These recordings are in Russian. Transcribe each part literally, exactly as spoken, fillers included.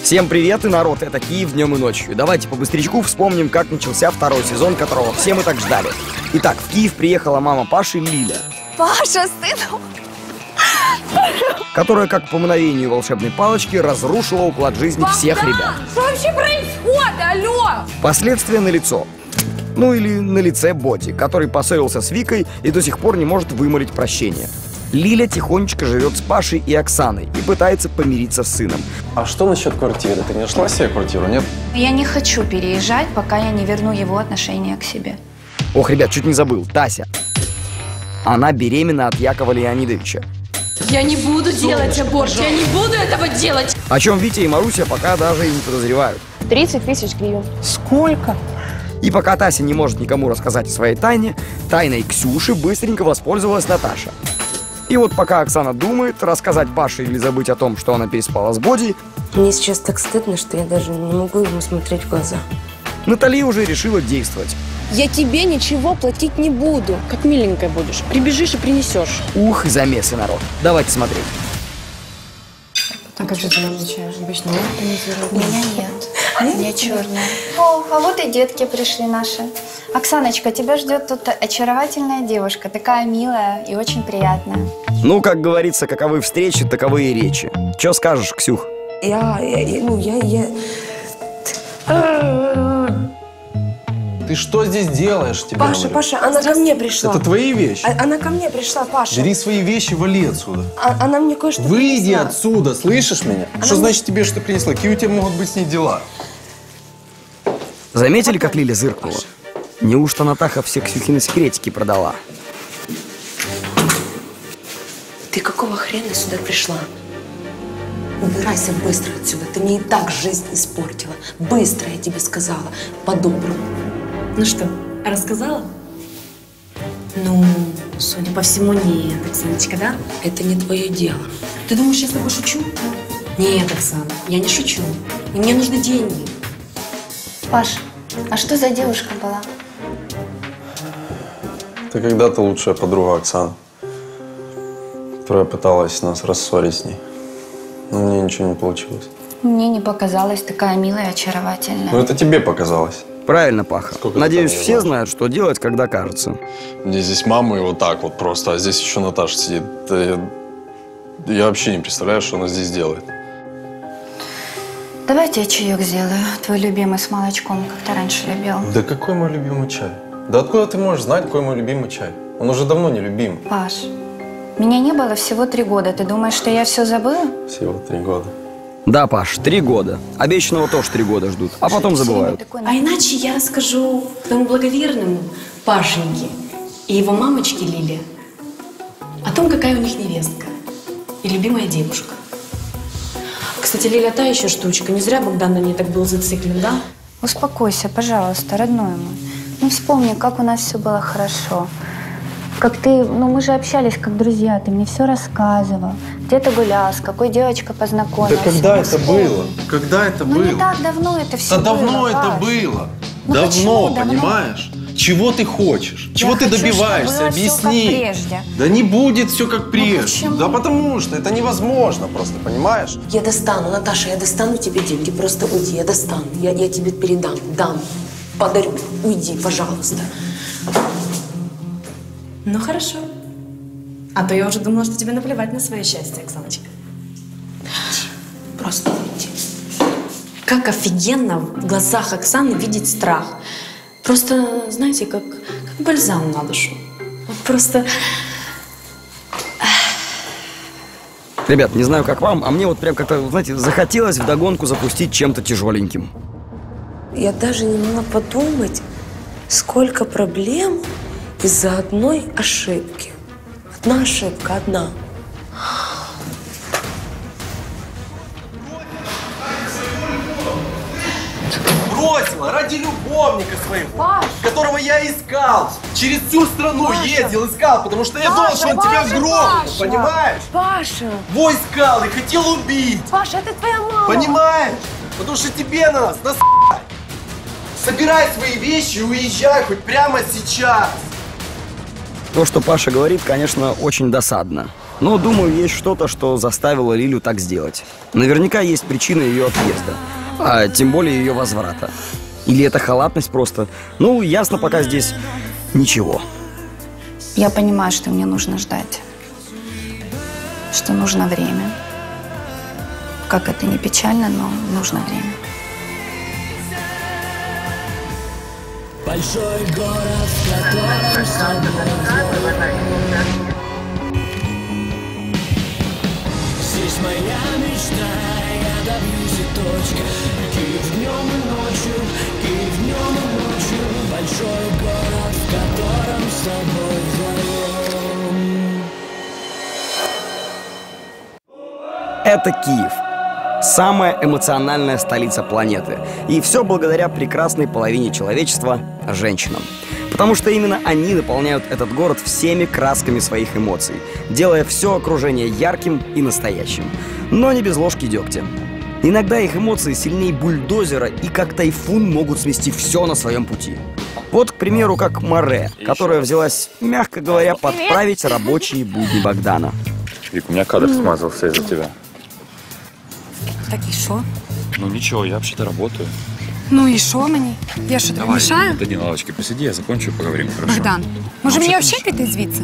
Всем привет, и народ, это Киев днем и ночью. Давайте по быстрячку вспомним, как начался второй сезон, которого все мы так ждали. Итак, в Киев приехала мама Паши Лиля. Паша, сыну! Которая, как по мгновению волшебной палочки, разрушила уклад жизни Богдан! всех ребят. Что вообще происходит? Алло! Последствия налицо. Ну или на лице Боти, который поссорился с Викой и до сих пор не может вымолить прощения. Лиля тихонечко живет с Пашей и Оксаной и пытается помириться с сыном. А что насчет квартиры? Ты не нашла себе квартиру, нет? Я не хочу переезжать, пока я не верну его отношение к себе. Ох, ребят, чуть не забыл. Тася. Она беременна от Якова Леонидовича. Я не буду делать аборт, я не буду этого делать. О чем Витя и Маруся пока даже и не подозревают. тридцать тысяч гривен. Сколько? И пока Тася не может никому рассказать о своей тайне, тайной Ксюши быстренько воспользовалась Наташа. И вот пока Оксана думает, рассказать Паше или забыть о том, что она переспала с Боди, Мне сейчас так стыдно, что я даже не могу ему смотреть в глаза. Натали уже решила действовать. Я тебе ничего платить не буду. Как миленькая будешь. Прибежишь и принесешь. Ух, замесы, народ. Давайте смотреть. А как же ты назначаешь? Обычно я У меня нет. У меня черная. О, а вот и детки пришли наши. Оксаночка, тебя ждет тут очаровательная девушка. Такая милая и очень приятная. Ну, как говорится, каковы встречи, таковы и речи. Че скажешь, Ксюх? Я, я, я, ну, я, я... Ты что здесь делаешь, тебе Паша, говорю? Паша, она ко мне пришла. Это твои вещи? А- Она ко мне пришла, Паша. Бери свои вещи, вали отсюда. А- Она мне кое-что Выйди принесла. отсюда, слышишь меня? Что мне- значит тебе что принесла? Какие у тебя могут быть с ней дела? Заметили, как Лиля зыркнула? Неужто Натаха все Ксюхины секретики продала? Ты какого хрена сюда пришла? Убирайся быстро отсюда. Ты мне и так жизнь испортила. Быстро, я тебе сказала. По-доброму. Ну что, рассказала? Ну, судя по всему, нет, Оксаночка, да? Это не твое дело. Ты думаешь, я с тобой шучу? Нет, Оксана, я не шучу. И мне нужны деньги. Паш, а что за девушка была? Ты когда-то лучшая подруга Оксаны, которая пыталась нас рассорить с ней. Но мне ничего не получилось. Мне не показалась такая милая и очаровательная. Ну это тебе показалось. Правильно, Паха. Сколько Надеюсь, ты там все её знают, что делать, когда кажется. Мне здесь мама и вот так вот просто, а здесь еще Наташа сидит. Да я, я вообще не представляю, что она здесь делает. Давайте я чаек сделаю. Твой любимый с молочком, как ты раньше любил. Да какой мой любимый чай? Да откуда ты можешь знать, какой мой любимый чай? Он уже давно не любим. Паш, меня не было всего три года. Ты думаешь, что я все забыла? Всего три года. Да, Паш, три года. Обещанного тоже три года ждут, а потом забывают. А иначе я расскажу тому благоверному Пашеньке и его мамочке Лиле о том, какая у них невестка и любимая девушка. Кстати, Лиля та еще штучка. Не зря Богдан на ней так был зациклен, да? Успокойся, пожалуйста, родной мой. Ну вспомни, как у нас все было хорошо. Как ты, ну мы же общались как друзья, ты мне все рассказывал. Где ты гулял, с какой девочкой познакомился. Да когда Ну, это вспомни. было? Когда это Ну было? не так давно это все Да было. давно это Паш. было. Ну, давно, почему давно? понимаешь? Чего ты хочешь? Чего Я ты хочу, добиваешься? чтобы было всё Объясни. как прежде. Да не будет все как прежде. почему? Да потому что это невозможно просто, понимаешь? Я достану, Наташа, я достану тебе деньги. Просто уйди, я достану. Я, я тебе передам, дам, подарю. Уйди, пожалуйста. Ну хорошо. А то я уже думала, что тебе наплевать на свое счастье, Оксаночка. Просто уйди. Как офигенно в глазах Оксаны видеть страх. Просто, знаете, как, как бальзам на душу. Вот просто... Ребят, не знаю, как вам, а мне вот прям как-то, знаете, захотелось вдогонку запустить чем-то тяжеленьким. Я даже не могла подумать, сколько проблем из-за одной ошибки. Одна ошибка, одна. Бросила ради любовника своего, которого я искал. Через всю страну ездил, искал, потому что я думал, что он тебя грохнет, понимаешь? Паша! Во искал и хотел убить, Паша, это твоя мама! понимаешь? Потому что тебе на нас насрать. Собирай свои вещи и уезжай хоть прямо сейчас. То, что Паша говорит, конечно, очень досадно. Но, думаю, есть что-то, что заставило Лилю так сделать. Наверняка есть причина ее отъезда, а тем более ее возврата. Или это халатность просто? Ну, ясно пока здесь ничего. Я понимаю, что мне нужно ждать. Что нужно время. Как это не печально, но нужно время. Большой город, в котором с тобой. Здесь моя мечта, я добьюсь и точка. Киев днем и ночью, Киев днем и ночью. Большой город, в котором с тобой вдвоем. Это Киев. Самая эмоциональная столица планеты. И все благодаря прекрасной половине человечества – женщинам. Потому что именно они наполняют этот город всеми красками своих эмоций, делая все окружение ярким и настоящим. Но не без ложки дегтя. Иногда их эмоции сильнее бульдозера и как тайфун могут смести все на своем пути. Вот, к примеру, как Море, которая взялась, мягко говоря, подправить рабочие будни Богдана. Вик, у меня кадр смазался из-за тебя. Так і що? Ну ничего, я вообще-то работаю. Ну і що мені? Я що, тобі Давай, мішаю? ты на лавочке посиди, я закончу, поговорим, хорошо? Богдан, може Ну, мені вообще-то взагалі піти звідси?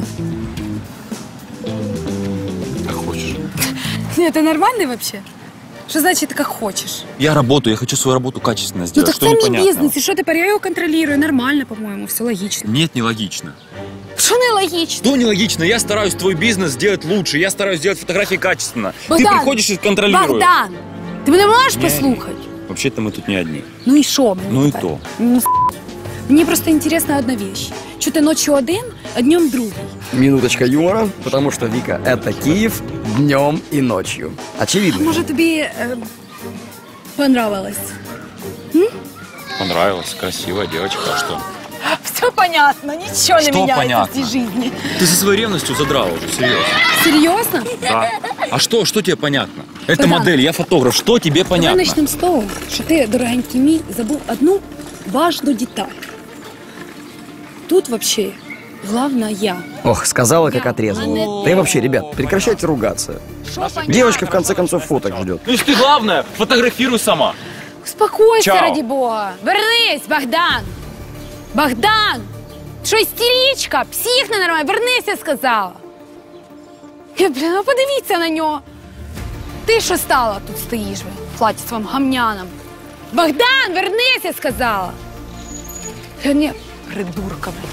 Как хочешь. Ні, ти нормальний взагалі? Що значить, як хочеш? Я работаю, я хочу свою работу качественно Ну сделать. так Что це мій непонятного? бізнес, і що тепер? Я його контролюю, нормально, по-моєму, все логічно. Нет, нелогично. Що не логічно? Что нелогично? Я стараюсь твой бизнес сделать лучше, я стараюсь сделать фотографии качественно. Богдан! Ты приходишь и контролируешь. Богдан, ти мене можеш Ні. послухати? Вообще-то мы тут не одни. Ну і що мені Ну і тепер? то. Ну, с***. Мені просто інтересна одна вещь. Що ти ночі один, а днем другий. Минуточка юмора, потому что, Вика, это Киев днем и ночью. Очевидно. Може тобі е, понравилось? Понравилось, красивая девочка, а что? Все понятно, ничего не Что меняется понятно? в этой жизни. Ты со своей ревностью задрала уже, серьезно. Серьезно? Да. А что, что тебе понятно? Это Богдан. модель, я фотограф, что тебе Давай понятно? начнем с того, що ти, дорогенький мій, забув одну важну деталь. Тут вообще главное я. Ох, сказала, как отрезала. Да и вообще, ребят, прекращайте ругаться. Девочка, в конце концов, фоток ждет. Ну если ты главное, фотографируй сама. Успокойся, Чао. ради бога. Вернись, Богдан. Богдан! Що істеричка? Псих ненормальний. Вернись, я сказала. Я, блін, ну подивіться на нього. Ти що стала тут стоїш, ви, в платі своїм гамнянам? Богдан, вернись, я сказала. Я не, придурка, блін.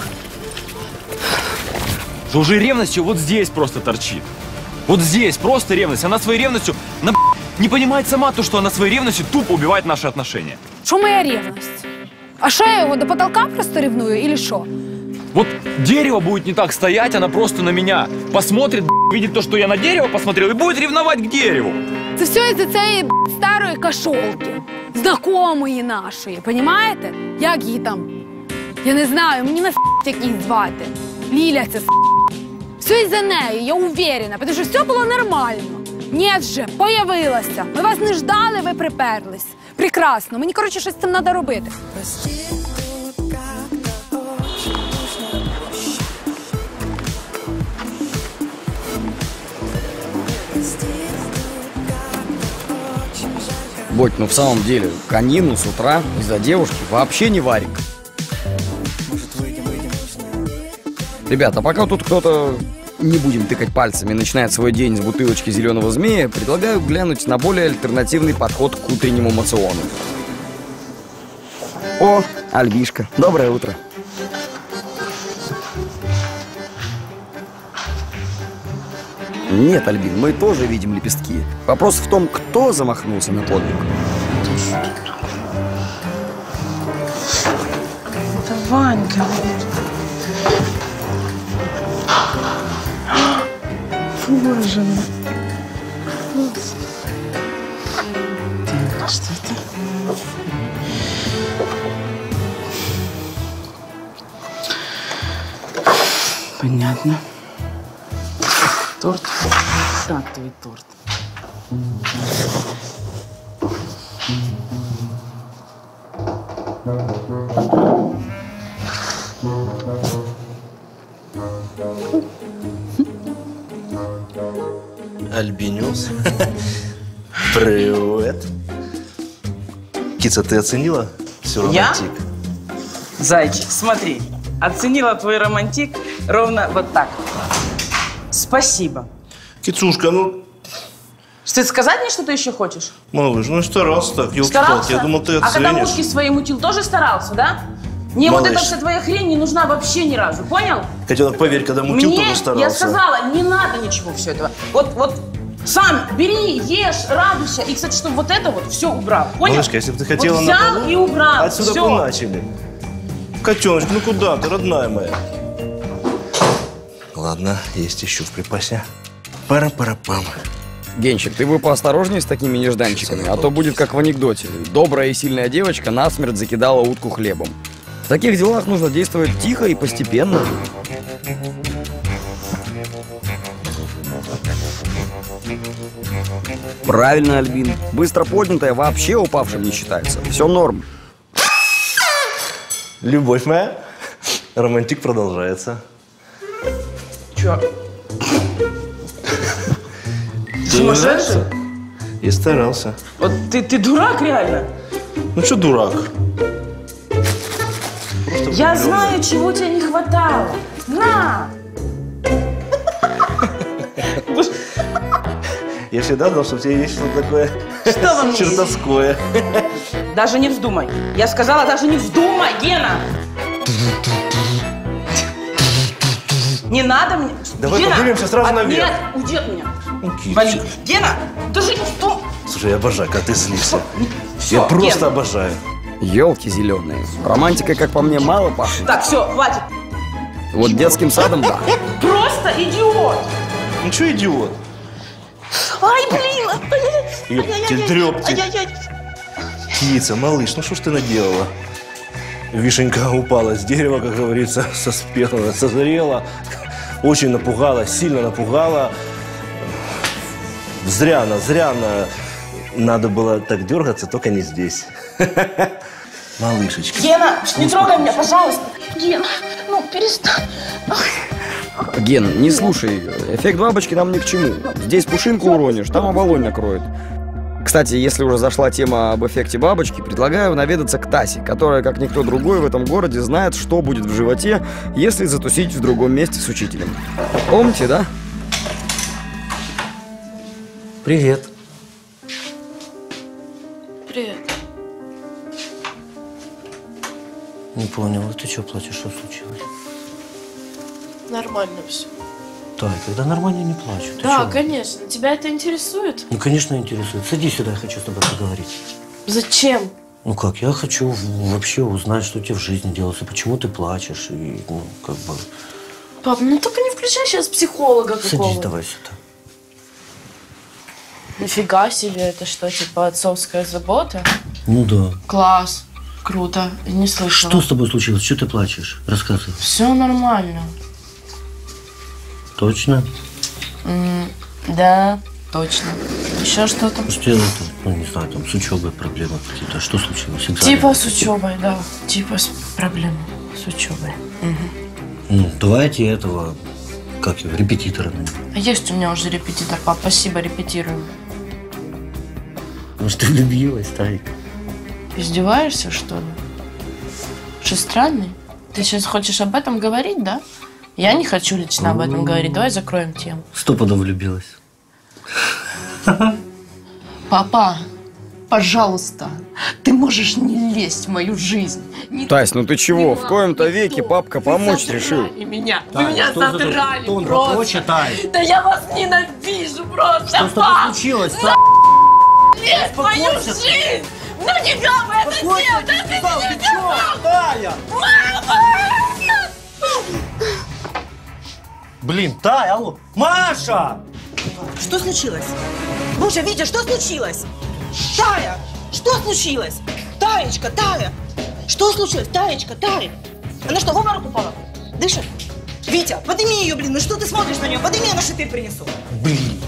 Что уже ревностью вот здесь просто торчит. Вот здесь просто ревность. Она своей ревностью она, не понимает сама то, что она своей ревностью тупо убивает наши отношения. Що моя ревність? А що я його до потолка просто ревную, или що? Вот дерево будет не так стоять, она просто на меня посмотрит, видит то, что я на дерево посмотрел, и будет ревновать к дереву. Це все із-за цієї старої кашолки, знакомої нашої, понімаєте? Як її там? Я не знаю, мені на як її звати. Ліля це все із-за неї, я уверена, тому що все було нормально. Ні вже, появилася. Ми вас не ждали, ви приперлись. Прекрасно, мені, коротше, щось з цим треба робити. Бодь, ну в самом деле, конину с утра из-за девушки вообще не варик. Ребята, пока тут кто-то, не будем тыкать пальцами, начинает свой день с бутылочки зеленого змея, предлагаю глянуть на более альтернативный подход к утреннему моциону. О, Альбишка, доброе утро. Нет, Альбин, мы тоже видим лепестки. Вопрос в том, кто замахнулся на подвиг. Это Ванька. Боже мой. Так, что это? Понятно. Торт. Так, твой торт. вернулся. Привет. Кица, ты оценила? Все романтик. Я? Зайчик, смотри. Оценила твой романтик ровно вот так. Спасибо. Кицушка, ну... Ты сказать мне, что ты еще хочешь? Малыш, ну я старался так, елки-палки. Я думал, ты оценишь. А когда мушки свои мутил, тоже старался, да? Мне Малыш. вот эта вся твоя хрень не нужна вообще ни разу, понял? Котенок, поверь, когда мутил, Мне, тоже старался. я сказала, не надо ничего все этого. Вот, вот, сам бери, ешь, радуйся. И, кстати, чтобы вот это вот все убрал, понял? Малышка, если бы ты хотела вот на взял полу, и убрал, отсюда все. бы начали. Котеночек, ну куда ты, родная моя? Ладно, есть еще в припасе. Пара-пара-пам. Генчик, ты бы поосторожнее с такими нежданчиками, а то будет как в анекдоте. Добрая и сильная девочка насмерть закидала утку хлебом. В таких делах нужно действовать тихо и постепенно. Правильно, Альбин. Быстро поднятая вообще упавшим не считается. Все норм. Любовь моя, романтик продолжается. Че? Сумасшедший? Я старался. Вот ты, ты дурак реально? Ну что дурак? Просто Я влюблённый. знаю, чего тебе не хватало. На! Я всегда знал, что у тебя есть что-то такое Что во мне есть? чертовское. Даже не вздумай. Я сказала, даже не вздумай, Гена! Не надо мне. Давай Гена, поднимемся сразу от- наверх. Нет, уйди от меня. Ну, Кирочка. Вали. Гена, даже не что? Слушай, я обожаю, когда ты злишься. Всё, Я просто Ген. обожаю. Елки зеленые. Романтикой, как по мне, мало пахнет. Так, все, хватит. Вот детским садом, да. Просто идиот. Ну что идиот? Ай, блин. Ёпти, дрёпти. Ай-яй-яй. Кица, малыш, ну что ж ты наделала? Вишенька упала с дерева, как говорится, соспела, созрела. Очень напугала, сильно напугала. Зря она, зря она. Надо было так дергаться, только не здесь. Малышечка. Гена, не трогай меня, пожалуйста. Гена, ну перестань. Ген, не слушай ее. Эффект бабочки нам ни к чему. Здесь пушинку уронишь, там оболонь накроет. Кстати, если уже зашла тема об эффекте бабочки, предлагаю наведаться к Тасе, которая, как никто другой в этом городе, знает, что будет в животе, если затусить в другом месте с учителем. Помните, да? Привет. Привет. Не понял, а ты что плачешь, что случилось? Нормально все. Тай, когда нормально не плачу. Ты Да, чё? конечно. Тебя это интересует? Ну, конечно, интересует. Садись сюда, я хочу с тобой поговорить. Зачем? Ну как, я хочу в- вообще узнать, что тебе в жизни делается, почему ты плачешь, и, ну, как бы... Пап, ну только не включай сейчас психолога какого-то. Садись давай сюда. Нифига себе, это что, типа отцовская забота? Ну да. Класс. Круто. Не слышала. Что с тобой случилось? Что ты плачешь? Рассказывай. Все нормально. Точно? М, да, точно. Еще что-то? Что тебе, это, ну, не знаю, там, с учебой проблемы какие-то. Что случилось? Экзамен? Типа с учебой, да. Типа с проблемой с учебой. Мгм. Ну, давайте этого, как его, репетитора. А есть у меня уже репетитор, пап. Спасибо, репетируем. Может, ты влюбилась, Тайк? Издеваешься, что ли? Что странный? Ты сейчас хочешь об этом говорить, да? Я не хочу лично об этом говорить. Давай закроем тему. Стопудово влюбилась. Папа, пожалуйста, ты можешь не лезть в мою жизнь. Не Тась, ну ты чего? В коем-то веке папка помочь решил. и меня. Тай, Вы меня что за задрали тон просто. рабочий, Тай? Да я вас ненавижу просто, Что с тобой пап. случилось, Ну, Тай? лезь в мою жизнь. Ну нифига вы это делаете. Ты чё, Тая? Мама! Блин, Тая, алло. Маша! Что случилось? Боже, Витя, что случилось? Тая, что случилось? Таечка, Тая, что случилось? Таечка, Тая. Она что, в обморок упала? Дышит? Витя, подними ее, блин, ну что ты смотришь на нее? Подними, я на шипир принесу. Блин.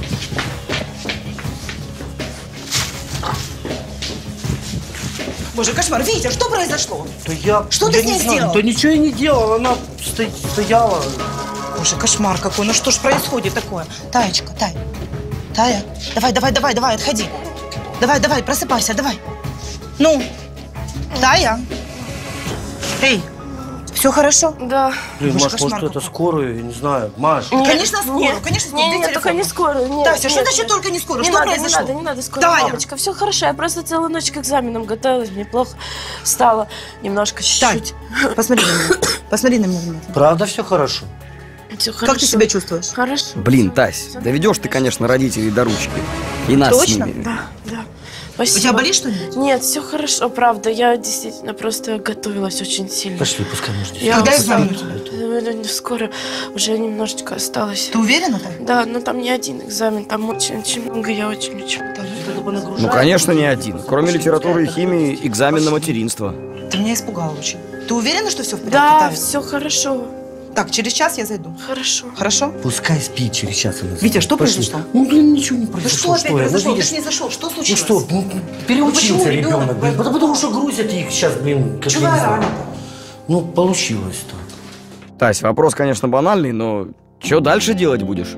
Боже, кошмар. Витя, что произошло? Да я... Что я ты с не ней знаю, сделал? Да ничего я не делал, она сто- стояла. Боже, кошмар какой, ну что ж происходит такое? Таечка, Тай, Тая, давай, давай, давай, давай, отходи. Давай, давай, просыпайся, давай. Ну, Тая. Эй, все хорошо? Да. Блин, Маш, может, это скорую, я не знаю. Маш. Нет, конечно, скорую, нет, конечно, нет, нет, только не скорую. Нет, Тася, что нет, значит нет. только не скорую? Не Что надо, произошло? не надо, не надо скорую, Тая. мамочка. Все хорошо, я просто целую ночь к экзаменам готовилась, мне плохо стало немножко, чуть-чуть. Посмотри на меня. Посмотри на меня внимательно. Правда все хорошо? Все Как ты себя чувствуешь? Хорошо. Блин, Тась, доведешь ты, конечно, родителей до ручки. И нас Точно? с ними. Да, да. Спасибо. У тебя болит что-нибудь? Нет, все хорошо, правда. Я действительно просто готовилась очень сильно. Пошли, пускай может. Я Когда устала. экзамен? Э, Скоро уже немножечко осталось. Ты уверена там? Да, но там не один экзамен, там очень-очень много, я очень-очень Ну, конечно, не один. Кроме литературы и химии, экзамен на материнство. Ты меня испугала очень. Ты уверена, что все в порядке, Да, Тая? все хорошо. Так, через час я зайду. Хорошо. Хорошо? Пускай спит через час. Она Витя, что Пошли. произошло? Ну, блин, ничего не Да произошло. что опять я? произошло? Ну, Ты видишь, ж не зашел. Что ну случилось? что, ну, Ну, переучился почему ребенок, ребенок? блин, потому, потому что грузят их сейчас, блин, как Чего я не знаю. рано-то? Ну, получилось так. Тась, вопрос, конечно, банальный, но что дальше делать будешь?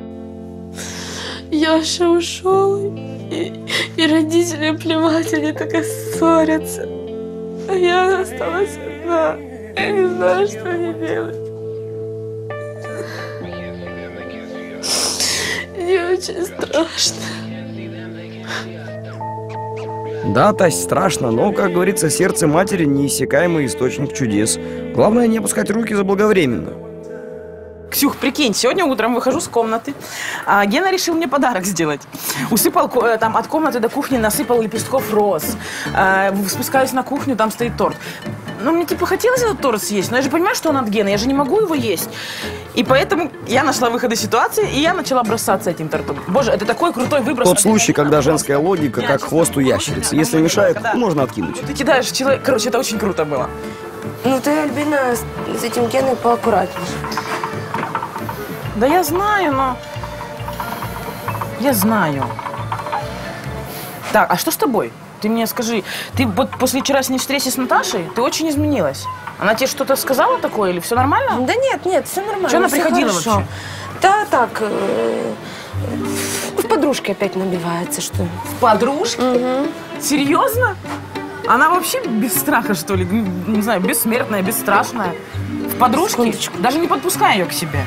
Яша ушел, и, и родители плевать, они так и ссорятся. А я осталась одна. Я не знаю, что мне делать. Мне очень страшно. Да, Тась, страшно, но, как говорится, сердце матери неиссякаемый источник чудес. Главное, не опускать руки заблаговременно. Ксюх, прикинь, сегодня утром выхожу с комнаты, а Гена решил мне подарок сделать. Усыпал ко- там от комнаты до кухни, насыпал лепестков роз. А, спускаюсь на кухню, там стоит торт. Ну, мне типа хотелось этот торт съесть, но я же понимаю, что он от Гены, я же не могу его есть. И поэтому я нашла выход из ситуации, и я начала бросаться этим тортом. Боже, это такой крутой выброс. Тот случай, когда женская логика как хвост у ящерицы. Если мешает, можно откинуть. Ты кидаешь человека, короче, это очень круто было. Ну ты, Альбина, с, с этим Геной поаккуратнее. Да я знаю, но... Я знаю. Так, а что с тобой? Ты мне скажи, ты вот после вчерашней встречи с Наташей, ты очень изменилась. Она тебе что-то сказала такое или все нормально? Да нет, нет, все нормально. Что она всё приходила хорошо. вообще? Да так, э, в подружке опять набивается, что ли. В подружке? Угу. Серьезно? Она вообще без страха, что ли? Не знаю, бессмертная, бесстрашная. В подружке? Секундочку. Даже не подпускай ее к себе.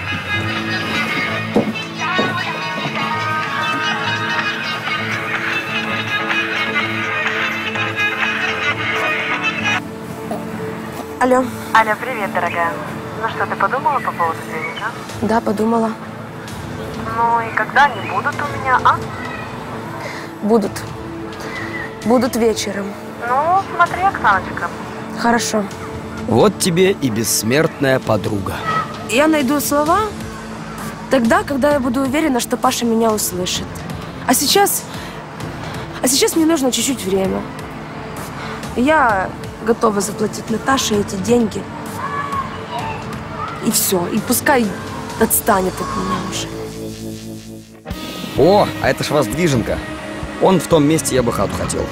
Алло. Аля, привет, дорогая. Ну что, ты подумала по поводу денег, а? Да, подумала. Ну и когда они будут у меня, а? Будут. Будут вечером. Ну, смотри, Оксаночка. Хорошо. Вот тебе и бессмертная подруга. Я найду слова тогда, когда я буду уверена, что Паша меня услышит. А сейчас... А сейчас мне нужно чуть-чуть время. Я готова заплатить Наташе эти деньги. И все. И пускай отстанет от меня уже. О, а это ж воздвиженка. Он в том месте, я бы хату хотел.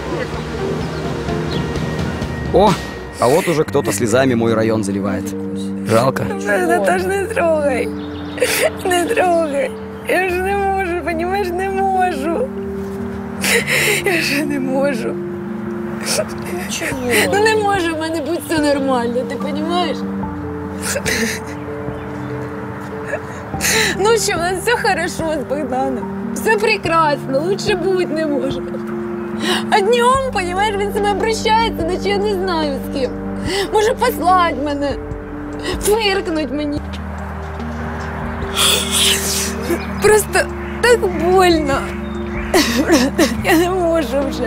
О, а вот уже кто-то слезами мой район заливает. Жалко. Наташ, не трогай. Не трогай. Я ж не можу, понімаєш, не можу. Я ж не можу. Чого? Ну не може в мене бути все нормально, ти розумієш? Ну що, у нас все хорошо з Богданом. Все прекрасно, лучше бути не може. А днем, розумієш, він себе обращається, наче я не знаю з ким. Може послати мене, фиркнуть мені. Просто так больно. Я не можу вже.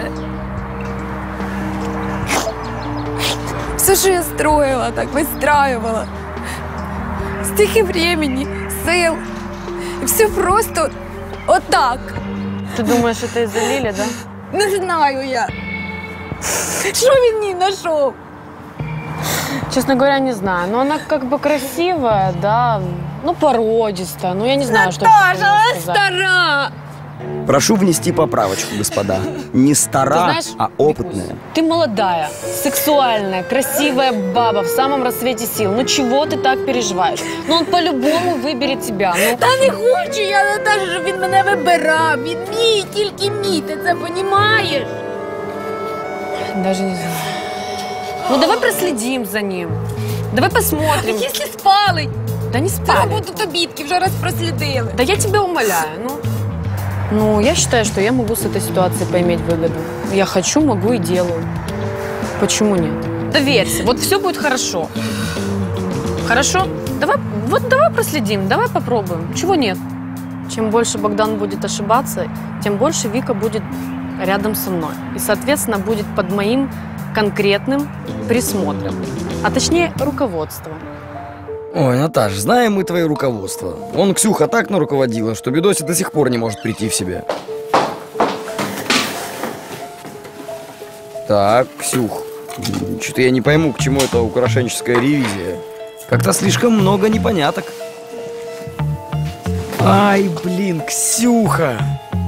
Все, що я строила, так выстраивала. Стільки времени, сил. І все просто отак. Ты думаешь, это из-за Лили, да? Не знаю я. Що він в ній знайшов? Честно говоря, не знаю. Но она как бы красивая, да, ну, породистая. Ну, я не знаю, что Наташа, еще она сказать. стара. Прошу внести поправочку, господа. Не стара, знаешь, а опытная. Ты молодая, сексуальная, красивая баба в самом расцвете сил. Ну чего ты так переживаешь? Ну он по-любому вибере тебя. Ну... Та не хочу я, Наташа, щоб він мене вибирав. Він мій, тільки мій, ти це розумієш? Даже не знаю. Ну давай проследим за ним. Давай посмотрим. Якщо спалить. Да не спалить. Будуть обідки, вже раз прослідили. Да я тебя умоляю, ну. Ну, я считаю, что я могу с этой ситуацией поиметь выгоду. Я хочу, могу и делаю. Почему нет? Доверься, вот все будет хорошо. Хорошо? Давай, вот давай проследим, давай попробуем. Чего нет? Чем больше Богдан будет ошибаться, тем больше Вика будет рядом со мной. И, соответственно, будет под моим конкретным присмотром. А точнее, руководством. Ой, Наташ, знаем мы твое руководство. Он Ксюха так наруководила, что Бедося до сих пор не может прийти в себя. Так, Ксюх, что-то я не пойму, к чему эта украшенческая ревизия. Как-то слишком много непоняток. Ай, блин, Ксюха!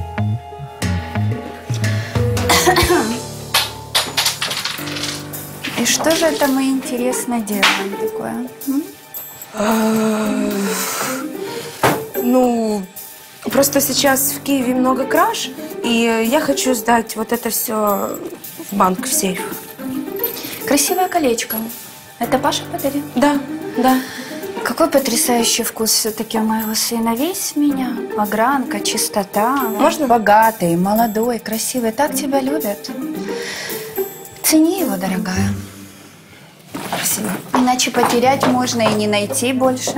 И что же это мы, интересно, делаем такое? М? Ну, просто сейчас в Киеве много краж, и я хочу сдать вот это все в банк, в сейф. Красивое колечко. Это Паша подарил? Да, да. Какой потрясающий вкус все-таки у моего сына. Весь в меня. Огранка, чистота. Можно? Богатый, молодой, красивый. Так тебя любят. Цени его, дорогая. Спасибо. Иначе потерять можно и не найти больше.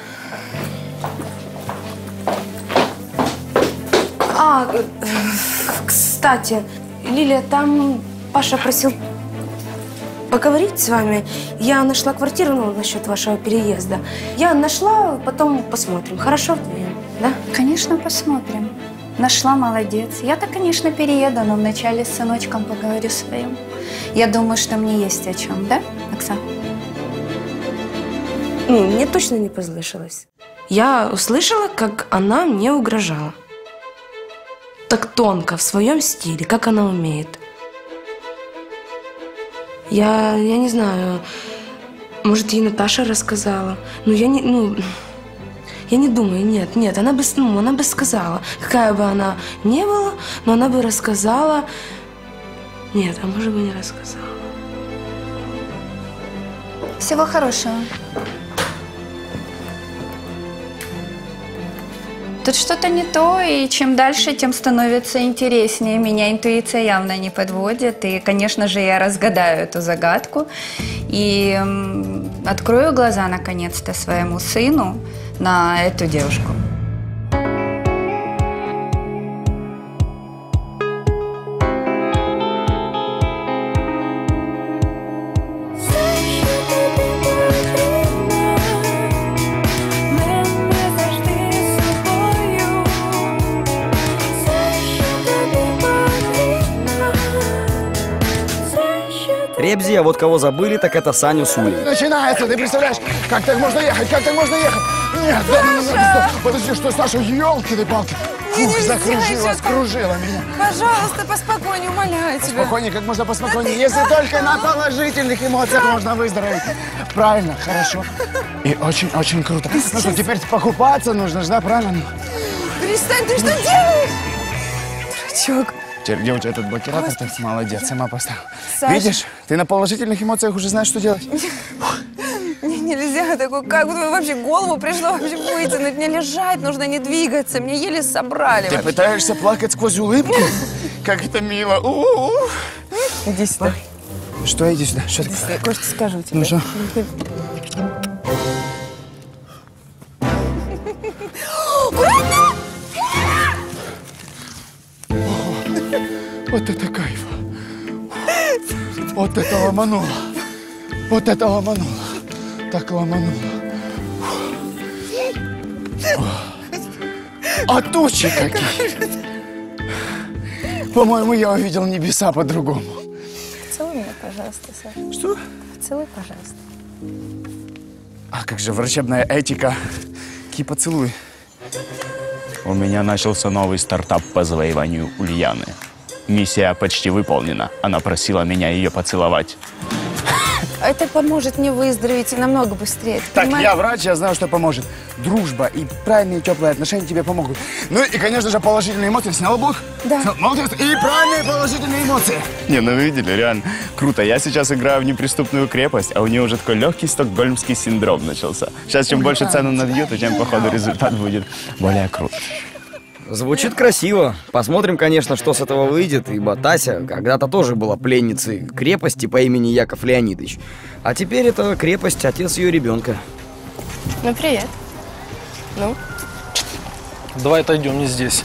А, э, кстати, Лилия, там Паша просил поговорить с вами. Я нашла квартиру, ну, насчет вашего переезда. Я нашла, потом посмотрим. Хорошо вдвоем, да? Конечно, посмотрим. Нашла, молодец. Я-то, конечно, перееду, но вначале с сыночком поговорю своим. Я думаю, что мне есть о чем, да, Оксана? Ну, мне точно не послышалось. Я услышала, как она мне угрожала. Так тонко, в своем стиле, как она умеет. Я, я не знаю, может, ей Наташа рассказала. Но я не, ну, я не думаю, нет, нет, она бы, ну, она бы сказала, какая бы она ни была, но она бы рассказала. Нет, а может бы не рассказала. Всего хорошего. Тут что-то не то, и чем дальше, тем становится интереснее. Меня интуиция явно не подводит. И, конечно же, я разгадаю эту загадку. И м, открою глаза, наконец-то, своему сыну на эту девушку. Ребзи, а вот кого забыли, так это Саню с Улей. Начинается, ты представляешь, как так можно ехать, как так можно ехать? Нет, да, ну, ну, ну, подожди, что, Саша, елки ты палки. Фух, закружила, скружила меня. Пожалуйста, поспокойнее, умоляю тебя. Поспокойнее, как можно поспокойнее, если только на положительных эмоциях можно выздороветь. Правильно, хорошо. И очень-очень круто. Ну что, теперь покупаться нужно же, да, правильно? Перестань, ты что делаешь? Дурачок. Теперь, где у тебя этот блокиратор? Ты молодец, сама поставила. Саша. Видишь, ты на положительных эмоциях уже знаешь, что делать. Мне нельзя такой, как бы вообще голову пришло вообще вытянуть. Мне лежать нужно, не двигаться. Мне еле собрали. Ты вообще. пытаешься плакать сквозь улыбку? Как это мило. У-у-у. Иди сюда. Что, иди сюда? Что ты? Я кое-что скажу тебе. Ну что? Вот это кайф. Вот это ломануло. Вот это ломануло. Так ломануло. А тучи какие. По-моему, я увидел небеса по-другому. Поцелуй меня, пожалуйста, Саша. Что? Поцелуй, пожалуйста. А как же врачебная этика? Какие поцелуи? У меня начался новый стартап по завоеванию Ульяны. Миссия почти выполнена. Она просила меня ее поцеловать. Это поможет мне выздороветь и намного быстрее. Ты Так, понимаешь? я врач, я знаю, что поможет. Дружба и правильные теплые отношения тебе помогут. Ну и, конечно же, положительные эмоции. Снял блок? Да. Снял. Молодец. И правильные положительные эмоции. Не, ну вы видели, реально круто. Я сейчас играю в неприступную крепость, а у нее уже такой легкий стокгольмский синдром начался. Сейчас чем больше цену набьют, и тем, походу, результат будет более крут. Звучит красиво. Посмотрим, конечно, что с этого выйдет, ибо Тася когда-то тоже была пленницей крепости по имени Яков Леонидович. А теперь это крепость отец ее ребенка. Ну, привет. Ну? Давай отойдем, не здесь.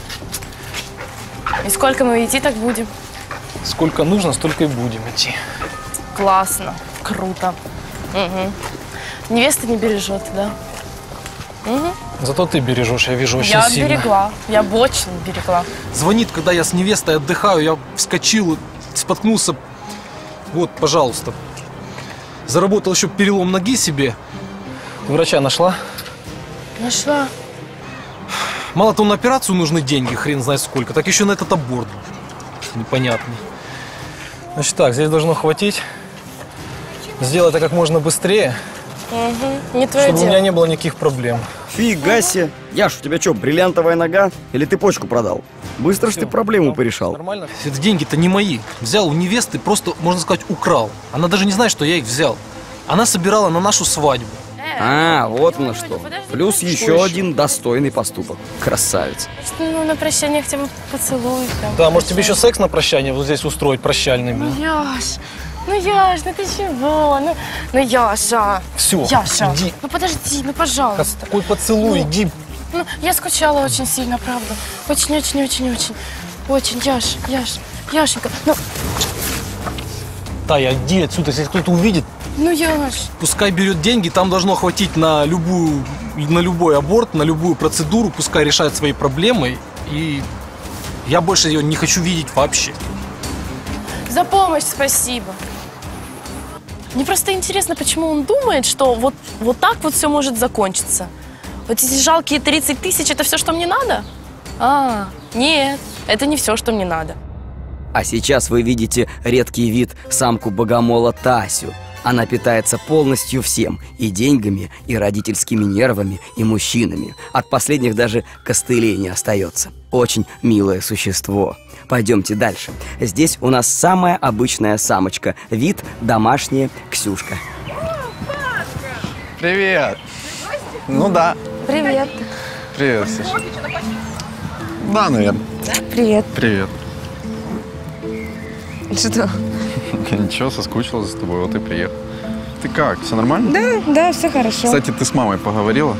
И сколько мы идти так будем? Сколько нужно, столько и будем идти. Классно. Круто. Угу. Невеста не бережет, да? Угу. Зато ты бережешь, я вижу, очень я сильно. Я берегла. Я бы очень берегла. Звонит, когда я с невестой отдыхаю, я вскочил, споткнулся. Вот, пожалуйста. Заработал еще перелом ноги себе. Врача нашла? Нашла. Мало-то на операцию нужны деньги, хрен знает сколько, так еще на этот аборт. Непонятный. Значит так, здесь должно хватить. Сделать это как можно быстрее. Угу. Не твое чтобы дело. у меня не было никаких проблем. Фига себе. Яш, у тебя что, бриллиантовая нога? Или ты почку продал? Быстро ж ты проблему порешал. Нормально? Это деньги-то не мои. Взял у невесты, просто, можно сказать, украл. Она даже не знает, что я их взял. Она собирала на нашу свадьбу. А, вот на что. Плюс еще один достойный поступок. Красавец. Ну, на прощание хотя бы поцелуй. Там, да, может тебе еще секс на прощание вот здесь устроить, прощальный. Ну, Яш, ну, Яш, ну ты чего? Ну, ну Яша. Все, Яша, иди. ну подожди, ну пожалуйста. Какой поцелуй, ну, иди. Ну, я скучала очень сильно, правда. Очень-очень-очень-очень. Очень, Яш, Яш, Яшенька, ну... Тая, иди отсюда, если кто-то увидит. Ну, Яш. Пускай берет деньги, там должно хватить на любую, на любой аборт, на любую процедуру, пускай решает свои проблемы. И я больше ее не хочу видеть вообще. За помощь спасибо. Мне просто интересно, почему он думает, что вот, вот так вот все может закончиться. Вот эти жалкие тридцать тысяч, это все, что мне надо? А, нет, это не все, что мне надо. А сейчас вы видите редкий вид самку богомола Тасю. Она питается полностью всем – и деньгами, и родительскими нервами, и мужчинами. От последних даже костылей не остается. Очень милое существо. Пойдемте дальше. Здесь у нас самая обычная самочка. Вид домашняя Ксюшка. Привет. Ну да. Привет. Привет, Саша. Да, наверное. Привет. Привет. Что? Ничего, соскучилась за тобой, вот и приехал. Ты как, все нормально? Да, да, все хорошо. Кстати, ты с мамой поговорила?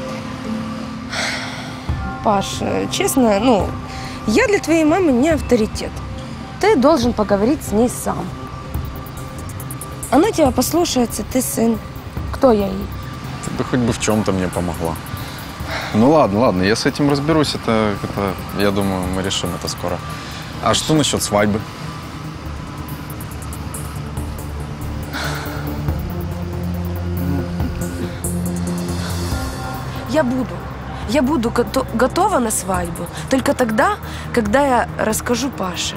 Паш, честно, ну, я для твоей мамы не авторитет. Ты должен поговорить с ней сам. Она тебя послушается, ты сын. Кто я ей? Ты бы хоть бы в чем-то мне помогла. Ну ладно, ладно, я с этим разберусь. Это, это, я думаю, мы решим это скоро. А что насчет свадьбы? Я буду. Я буду гото- готова на свадьбу. Только тогда, когда я расскажу Паше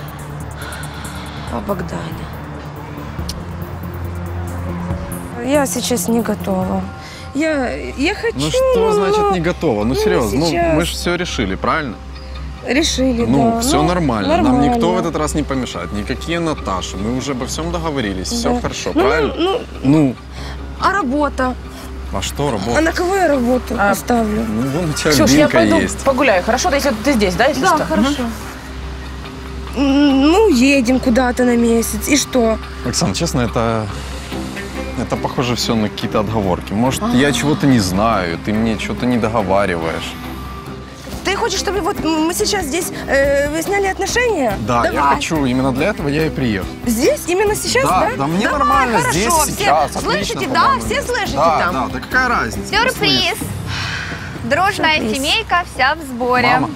о Богдане. Я сейчас не готова. Я, я хочу... Ну что значит но... не готова? Ну ну, серьезно, сейчас... ну мы же все решили, правильно? Решили, ну, да. все ну, нормально. нормально. Нам никто в этот раз не помешает. Никакие Наташи. Мы уже обо всем договорились. Да. Все хорошо, ну, правильно? Ну, ну. А работа? А что работа? А на кого я работу а... поставлю? Ну, вон у тебя Ксюш, я пойду есть. погуляю. Хорошо, если ты здесь, да, если да, что? хорошо. Угу. Ну, едем куда-то на месяц. И что? Оксана, честно, это... Это похоже все на какие-то отговорки. Может, А-а-а. я чего-то не знаю, ты мне что-то не договариваешь. Ты хочешь, чтобы вот мы сейчас здесь э, выясняли отношения? Да, Давай. я хочу. Именно для этого я и приехал. Здесь? Именно сейчас, да? Да, да мне Давай, нормально хорошо, здесь, все. сейчас. Слышите, отлично, да? по-моему. Все слышите да, там? Да, да, какая разница? Сюрприз! Дружная Сюрприз. семейка вся в сборе. Мама.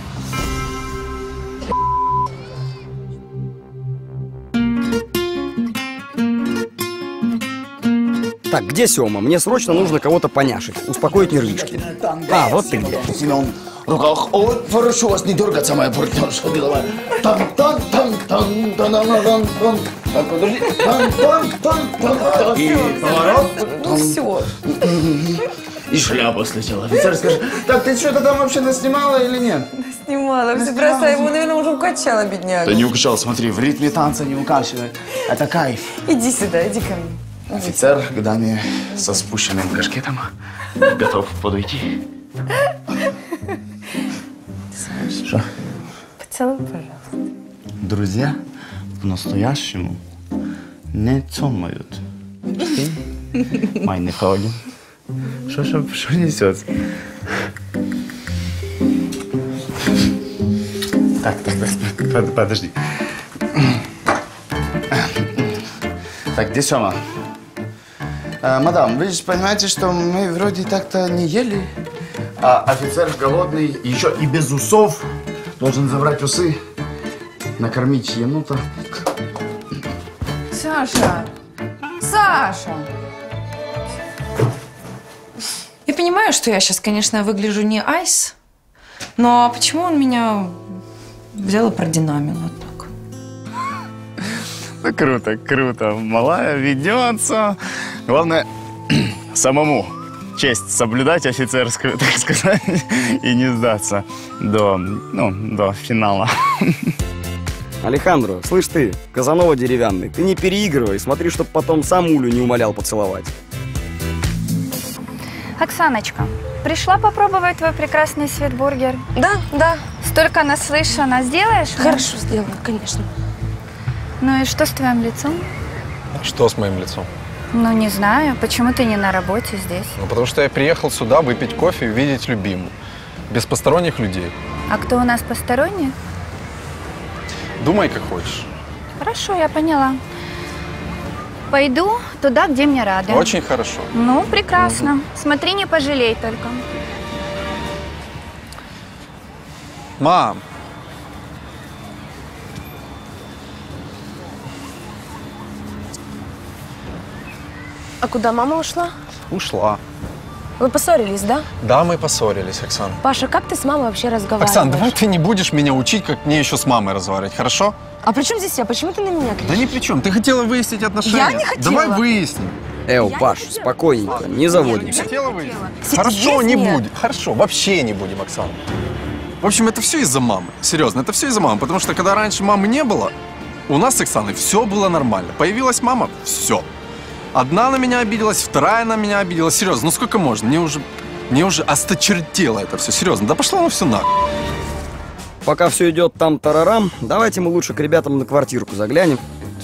Так, где Сёма? Мне срочно нужно кого-то поняшить, успокоить нервишки. А, вот ты где. в руках. Ой, прошу вас не дергаться, моя партнерша белая. Там-там-там-там-там-там-там. Так, подожди. Там-там-там-там-там. И поворот. Ну все. И шляпа слетела. Офицер скажет, так, ты что-то там вообще наснимала или нет? Снимала. Все просто его, наверное, уже укачала, бедняга. Да не укачал, смотри, в ритме танца не укачивает. Это кайф. Иди сюда, иди ко мне. Офицер, годами со спущенным кашкетом, готов подойти. Что? Поцелуй, пожалуйста. Друзья по-настоящему не цомают. Май не ходим. Что, что, что несется? Так, так, так, подожди. Так, где Сёма? А, мадам, вы же понимаете, что мы вроде так-то не ели, а офицер голодный, еще и без усов, должен забрать усы, накормить енота. Саша! Саша! Я понимаю, что я сейчас, конечно, выгляжу не айс, но почему он меня взял и продинамил вот так? Ну, круто, круто. Малая ведется. Главное, самому честь соблюдать офицерскую, так сказать, и не сдаться до, ну, до финала. Алехандро, слышь ты, Казанова деревянный, ты не переигрывай, смотри, чтоб потом сам Улю не умолял поцеловать. Оксаночка, пришла попробовать твой прекрасный светбургер? Да, да. Столько наслышана. Сделаешь? Хорошо, сделаю, конечно. Ну и что с твоим лицом? Что с моим лицом? Ну, не знаю. Почему ты не на работе здесь? Ну, потому что я приехал сюда выпить кофе и увидеть любимую. Без посторонних людей. А кто у нас посторонний? Думай, как хочешь. Хорошо, я поняла. Пойду туда, где мне рады. Очень хорошо. Ну, прекрасно. Угу. Смотри, не пожалей только. Мам! А куда мама ушла? Ушла. Вы поссорились, да? Да, мы поссорились, Оксана. Паша, как ты с мамой вообще разговариваешь? Оксан, давай ты не будешь меня учить, как мне еще с мамой разговаривать, хорошо? А при чем здесь я? Почему ты на меня кричишь? Да ни при чем. Ты хотела выяснить отношения. Я не хотела. Давай выясним. Эу, Паш, спокойненько, не заводимся. Не хотела выяснить? Хорошо, не будем. Хорошо, вообще не будем, Оксана. В общем, это все из-за мамы. Серьезно, это все из-за мамы. Потому что когда раньше мамы не было, у нас с Оксаной все было нормально. Появилась мама, все. Одна на меня обиделась, вторая на меня обиделась. Серьезно, ну сколько можно? Мне уже, мне уже осточертело это все. Серьезно, да пошло оно все нахуй. Пока все идет там тарарам, давайте мы лучше к ребятам на квартирку заглянем.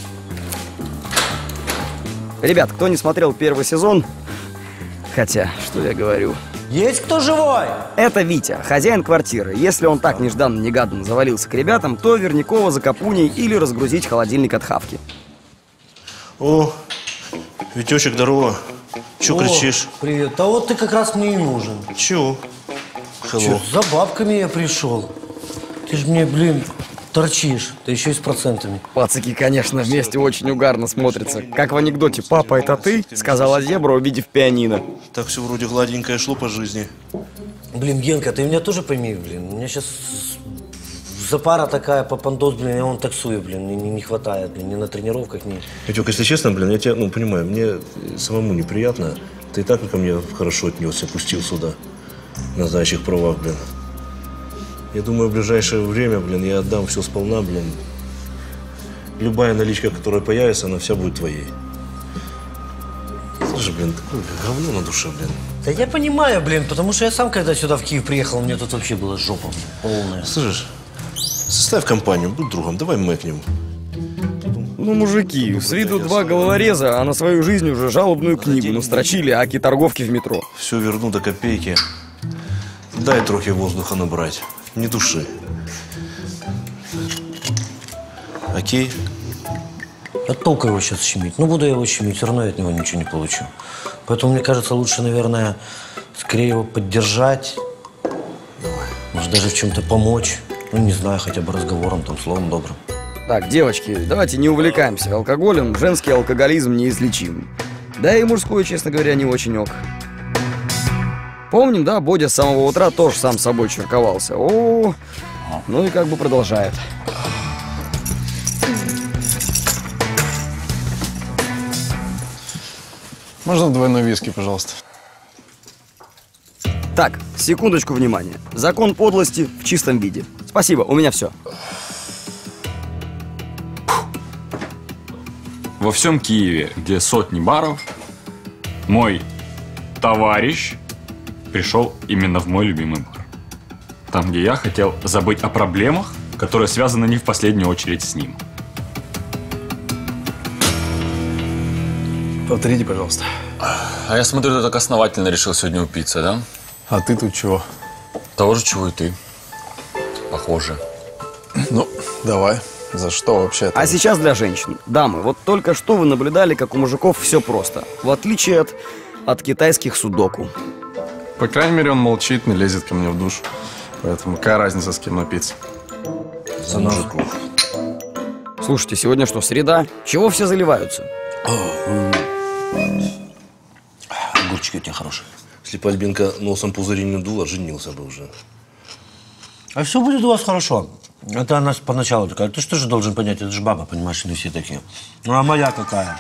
Ребят, кто не смотрел первый сезон, хотя, что я говорю... Есть кто живой? Это Витя, хозяин квартиры. Если он так нежданно-негаданно завалился к ребятам, то Вернякова за капуней или разгрузить холодильник от Хавки. О, Витечек, здорово. Че кричишь? Привет. А вот ты как раз мне и нужен. Чего? Чё, за бабками я пришел. Ты ж мне, блин, торчишь. Да еще и с процентами. Пацаки, конечно, вместе очень угарно смотрятся. Как в анекдоте «Папа, это ты?» сказала зебра, увидев пианино. Так все вроде гладенькое шло по жизни. Блин, Генка, ты меня тоже пойми, блин. У меня сейчас запара такая, попандос, блин, я вон таксую, блин, мне не, не хватает, блин, ни на тренировках, ни... Витек, если честно, блин, я тебя, ну, понимаю, мне самому неприятно. Ты и так ко мне хорошо отнесся, пустил сюда, на заячьих правах, блин. Я думаю, в ближайшее время, блин, я отдам все сполна, блин. Любая наличка, которая появится, она вся будет твоей. Слушай, блин, такое говно на душе, блин. Да я понимаю, блин, потому что я сам, когда сюда в Киев приехал, мне тут вообще была жопа, блин, полная. Слышишь, составь компанию, будь другом, давай мэкнем. Ну, мужики, с виду два головореза, а на свою жизнь уже жалобную книгу настрочили аки торговки в метро. Все верну до копейки. Дай трохи воздуха набрать. Не души. Окей? А толку его сейчас щемить? Ну, буду я его щемить, все равно я от него ничего не получу. Поэтому, мне кажется, лучше, наверное, скорее его поддержать. Давай. Может, даже в чем-то помочь. Ну, не знаю, хотя бы разговором, там, словом добрым. Так, девочки, давайте не увлекаемся алкоголем. Женский алкоголизм неизлечим. Да и мужской, честно говоря, не очень ок. Помним, да, Бодя с самого утра тоже сам собой черковался. О, ну и как бы продолжает. Можно двойной виски, пожалуйста? Так, секундочку внимания. Закон подлости в чистом виде. Спасибо, у меня все. Во всем Киеве, где сотни баров, мой товарищ пришел именно в мой любимый бар. Там, где я хотел забыть о проблемах, которые связаны не в последнюю очередь с ним. Повторите, пожалуйста. А я смотрю, ты так основательно решил сегодня упиться, да? А ты тут чего? Того же, чего и ты. Похоже. Ну, давай. За что вообще? А сейчас для женщин. Дамы, вот только что вы наблюдали, как у мужиков все просто. В отличие от, от китайских судоку. По крайней мере, он молчит, не лезет ко мне в душ. Поэтому какая разница, с кем напиться? За мужиков. Слушайте, сегодня что, среда? Чего все заливаются? Огурчики у тебя хорошие. Если бы Альбинка носом пузыри не дула, женился бы уже. А все будет у вас хорошо. Это она поначалу такая, ты что же должен понять, это же баба, понимаешь, не все такие. Ну а моя какая?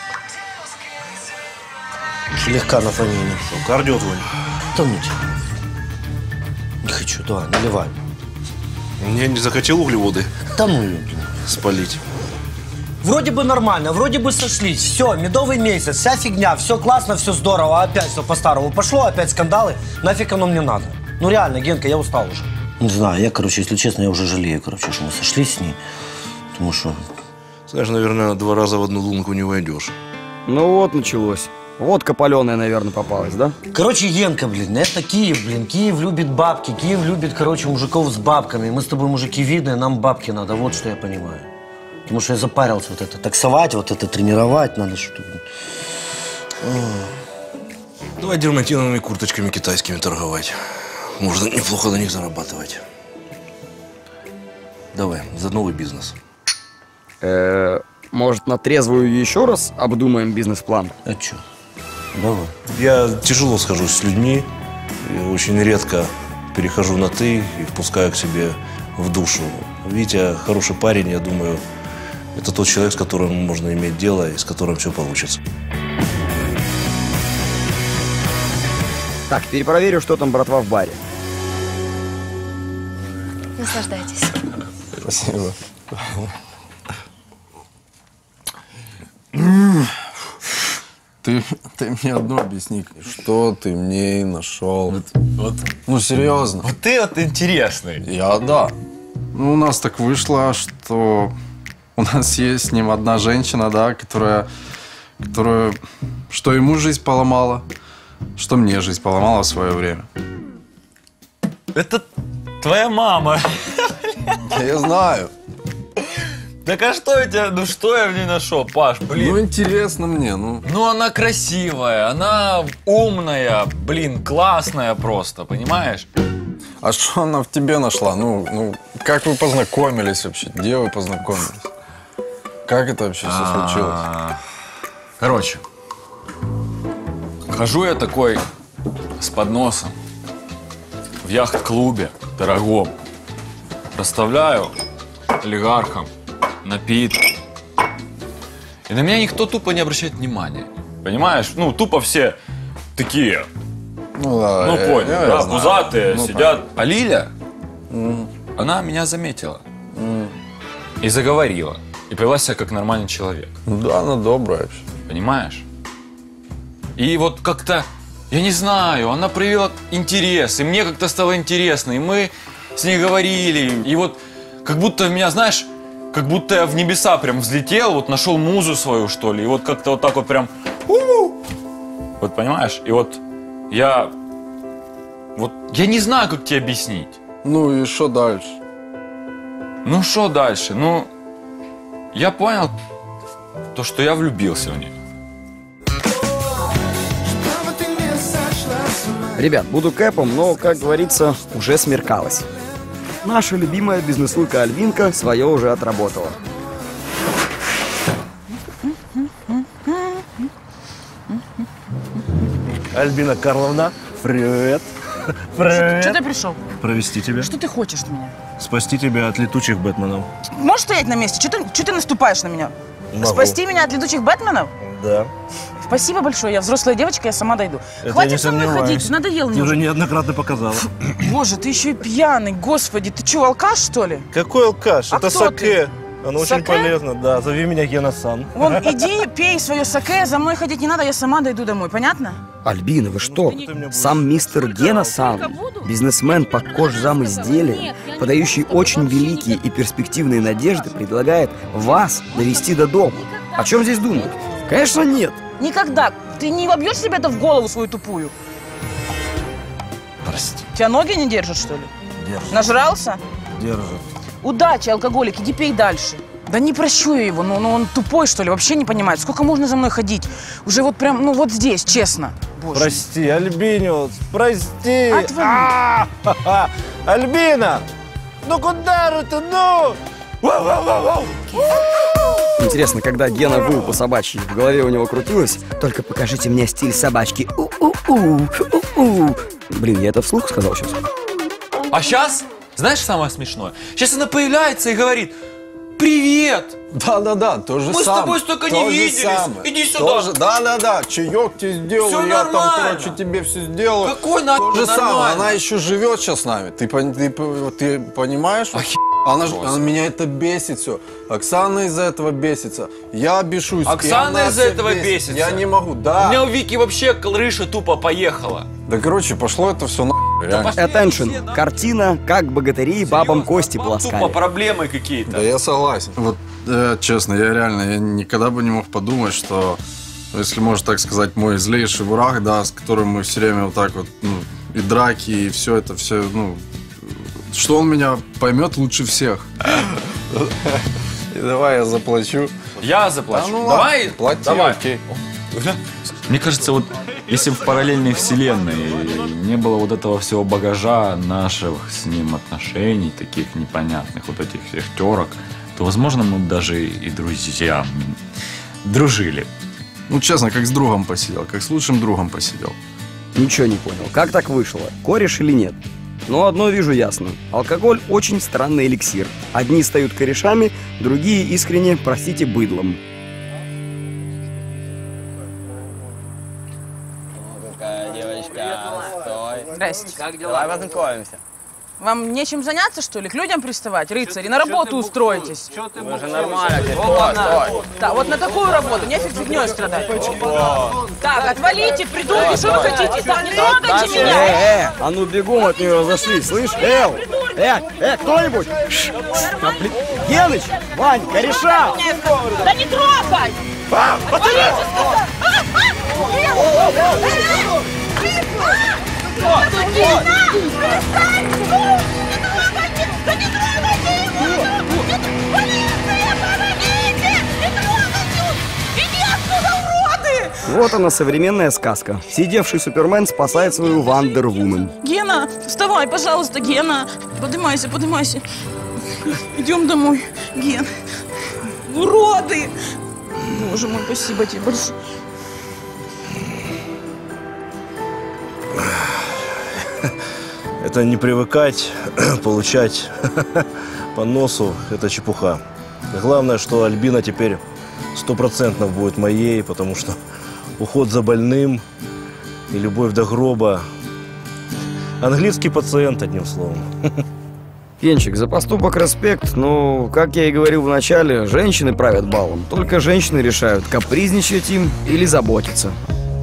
Слегка на фамилии. Что, кардио твой? Томните. Не хочу, давай, наливай. Я не захотел углеводы. Да ну ее, блин. Спалить. Вроде бы нормально, вроде бы сошлись. Все, медовый месяц, вся фигня, все классно, все здорово, а опять все по-старому пошло, опять скандалы. Нафиг оно мне надо? Ну реально, Генка, я устал уже. Не знаю, я, короче, если честно, я уже жалею, короче, что мы сошлись с ней. Потому что... Знаешь, наверное, два раза в одну лунку не войдешь. Ну вот началось. Водка паленая, наверное, попалась, да? Короче, Генка, блин, это Киев, блин. Киев любит бабки, Киев любит, короче, мужиков с бабками. Мы с тобой мужики видные, нам бабки надо, вот что я понимаю. Потому что я запарился вот это таксовать, вот это тренировать надо, что-то. Давай дерматиновыми курточками китайскими торговать. Можно неплохо на них зарабатывать. Давай, за новый бизнес. Э-э, может, на трезвую еще раз обдумаем бизнес-план? А че? Давай. Я тяжело схожусь с людьми. Я очень редко перехожу на «ты» и впускаю к себе в душу. Витя хороший парень, я думаю, это тот человек, с которым можно иметь дело и с которым все получится. Так, перепроверю, что там братва в баре. Наслаждайтесь. Спасибо. Ты, ты мне одно объясни, что ты мне нашел. Вот, вот. Ну, серьезно. Вот ты вот интересный. Я, да. Ну, у нас так вышло, что у нас есть с ним одна женщина, да, которая, которая, что ему жизнь поломала, что мне жизнь поломала в свое время. Это твоя мама. Я знаю. Так а что я тебя, ну что я в ней нашел, Паш, блин? Ну интересно мне, ну. Ну она красивая, она умная, блин, классная просто, понимаешь? А что она в тебе нашла? Ну, ну, как вы познакомились вообще? Где вы познакомились? Как это вообще все случилось? Короче, хожу я такой с подносом в яхт-клубе дорогом, расставляю олигархам напитки. И на меня никто тупо не обращает внимания. Понимаешь? Ну, тупо все такие. Ну, да, ну я, понял, я, да, я знаю. пузатые, Ну, сидят. А Лиля, Mm. она меня заметила. Mm. И заговорила. И повела себя как нормальный человек. Да, она добрая вообще. Понимаешь? И вот как-то, я не знаю, она проявила интерес. И мне как-то стало интересно. И мы с ней говорили. И вот как будто меня, знаешь, как будто я в небеса прям взлетел, вот нашел музу свою, что ли. И вот как-то вот так вот прям... У-у-у! Вот понимаешь? И вот я... Вот я не знаю, как тебе объяснить. Ну и что дальше? Ну что дальше? Ну, я понял то, что я влюбился в нее. Ребят, буду кэпом, но, как говорится, уже смеркалось. Наша любимая бизнесуйка Альбинка свое уже отработала. Альбина Карловна, Привет. Привет. Что ты пришел? Провести тебя. Что ты хочешь от меня? Спасти тебя от летучих бэтменов. Можешь стоять на месте? Что ты, что ты наступаешь на меня? Могу. Спасти меня от летучих бэтменов? Да. Спасибо большое, я взрослая девочка, я сама дойду. Это Хватит не со мной сомневаюсь. ходить, надоел Ты мне уже уже. неоднократно показала. Боже, ты еще и пьяный, господи, ты что, алкаш, что ли? Какой алкаш? А Это кто саке. ты? Оно Саке? очень полезно, да. Зови меня Гена-сан. Вон, иди, пей свое саке, за мной ходить не надо, я сама дойду домой, понятно? Альбина, вы что? Сам мистер Гена-сан, бизнесмен по кожзамизделиям, подающий очень великие и перспективные надежды, предлагает вас довести до дома. О чем здесь думают? Конечно, нет. Никогда. Ты не вобьешь себе это в голову свою тупую? Прости. Тебя ноги не держат, что ли? Держит. Нажрался? Держит. Удачи, алкоголик, иди пей дальше. Да не прощу я его, ну, ну он тупой, что ли, вообще не понимает. Сколько можно за мной ходить? Уже вот прям, ну вот здесь, честно. Боже. Прости, Альбиниус, прости. Отвали. А-ха-ха. Альбина! Ну куда же ты, ну? Вау-вау-вау-вау. Интересно, когда Гена выл по собачьи, в голове у него крутилось: только покажите мне стиль собачки. У-у-у, у-у. Блин, я это вслух сказал сейчас? А сейчас, знаешь, самое смешное? Сейчас она появляется и говорит: привет! Да-да-да, то же Мы с самое. тобой столько не То же виделись. самое. Иди сюда. Тоже, да-да-да, чаек тебе сделаю, Всё я там, нормально. короче, тебе все сделаю. Какой на- То же нормально? самое, она еще живет сейчас с нами. Ты, пон- ты, п- ты понимаешь? Она, ж- она меня это бесит все. Оксана из-за этого бесится. Я бешусь. и Оксана она из-за всех этого бесит. бесится. Я не могу, да. У меня у Вики вообще крыша тупо поехала. Да, короче, пошло это все на. реально. Attention. Картина «Как богатыри бабам кости Тупо полоскали». проблемы какие-то. Да, я согласен. Вот, э, честно, я реально, я никогда бы не мог подумать, что, если можно так сказать, мой злейший враг, да, с которым мы все время вот так вот, ну, и драки, и все это, все, ну, что он меня поймет лучше всех. И давай я заплачу. Я заплачу. Да, ну Давай, ладно, плати, давай. окей. Мне кажется, вот если в параллельной вселенной не было вот этого всего багажа наших с ним отношений, таких непонятных, вот этих всех терок, то, возможно, мы бы даже и друзья дружили. Ну, честно, как с другом посидел, как с лучшим другом посидел. Ничего не понял. Как так вышло? Кореш или нет? Но одно вижу ясно. Алкоголь очень странный эликсир. Одни стают корешами, другие искренне, простите, быдлом. Здрасте. Как дела? Давай познакомимся. Вам нечем заняться, что ли? К людям приставать, рыцари? На работу устроитесь. Мы же нормально. Стой, стой. Да, вот на такую работу, нефиг фигней страдать. Так, отвалите, придурки, что вы хотите? Так, не трогайте Э, меня! э, а ну бегом от нее разошлись, слышь? Эл, э, э, кто-нибудь? Ш, а, блин, Геныч, Вань, кореша! Да не трогай! А, Отвалите, сказал! Вот она, современная сказка. Сидевший Супермен спасает свою Вандервумен. Гена, вставай, пожалуйста, Гена. Поднимайся, поднимайся. Идем домой, Ген. Уроды! Боже мой, спасибо тебе большое. Это не привыкать, получать по носу, это чепуха. Главное, что Альбина теперь стопроцентно будет моей, потому что уход за больным и любовь до гроба. Английский пациент, одним словом. Пенчик, за поступок респект, но, как я и говорил в начале, женщины правят балом. Только женщины решают, капризничать им или заботиться.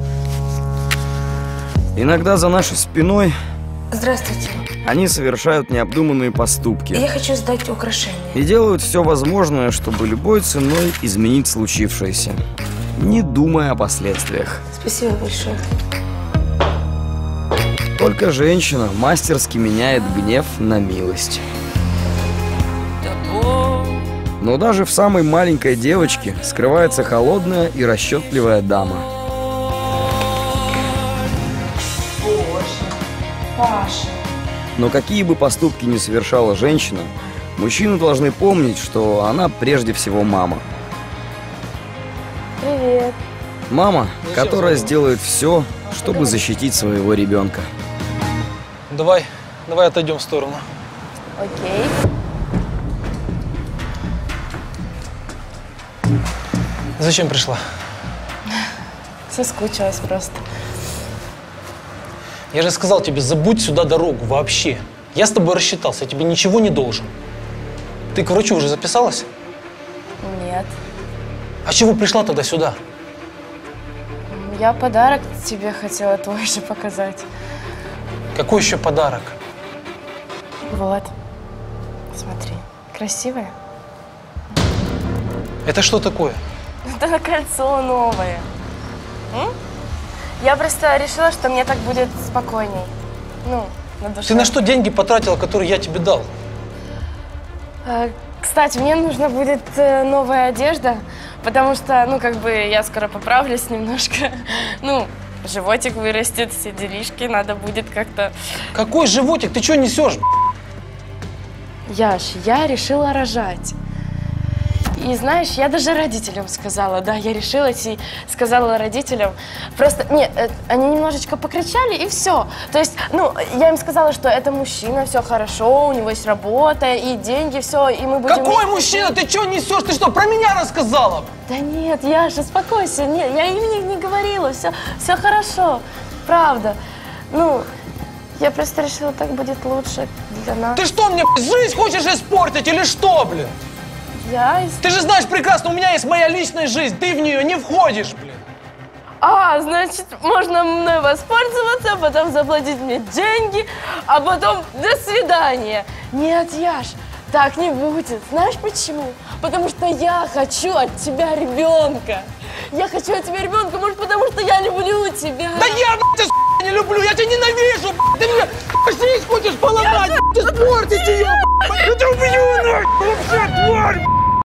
Иногда за нашей спиной Здравствуйте. они совершают необдуманные поступки. Я хочу сдать украшения. И делают все возможное, чтобы любой ценой изменить случившееся, не думая о последствиях. Спасибо большое. Только женщина мастерски меняет гнев на милость. Но даже в самой маленькой девочке скрывается холодная и расчетливая дама. Паша. Но какие бы поступки ни совершала женщина, мужчины должны помнить, что она прежде всего мама. Привет. Мама, которая сделает все, чтобы защитить своего ребенка. Давай, давай отойдем в сторону. Окей. Зачем пришла? Соскучилась просто. Я же сказал тебе, забудь сюда дорогу вообще. Я с тобой рассчитался, я тебе ничего не должен. Ты к врачу уже записалась? Нет. А чего пришла тогда сюда? Я подарок тебе хотела твой же показать. Какой еще подарок? Вот. Смотри. Красивое? Это что такое? Это кольцо новое. М? Я просто решила, что мне так будет спокойней. Ну, на душе. Ты на что деньги потратила, которые я тебе дал? А, кстати, мне нужна будет э, новая одежда, потому что, ну, как бы я скоро поправлюсь немножко. Ну, животик вырастет, все делишки, надо будет как-то... Какой животик? Ты что несешь? Яш, я решила рожать. И знаешь, я даже родителям сказала, да, я решилась и сказала родителям. Просто, нет, они немножечко покричали и все. То есть, ну, я им сказала, что это мужчина, все хорошо, у него есть работа и деньги, все, и мы будем... Какой мужчина? Ты что несешь? Ты что, про меня рассказала? Да нет, Яша, успокойся, нет, я имени не говорила, все, все хорошо, правда. Ну, я просто решила, так будет лучше для нас. Ты что, мне жизнь хочешь испортить или что, блин? Я... Ты же знаешь прекрасно, у меня есть моя личная жизнь, ты в нее не входишь, блин. А, значит, можно мной воспользоваться, потом заплатить мне деньги, а потом до свидания. Нет, Яш, так не будет. Знаешь почему? Потому что я хочу от тебя ребенка. Я хочу от тебя ребенка, может, потому что я люблю тебя. Да я, блядь, тебя не люблю, я тебя ненавижу, блядь. Ты мне жизнь хочешь поломать, ты испортить ее, блядь. Я тебя убью, нахуй, вообще, тварь, блядь.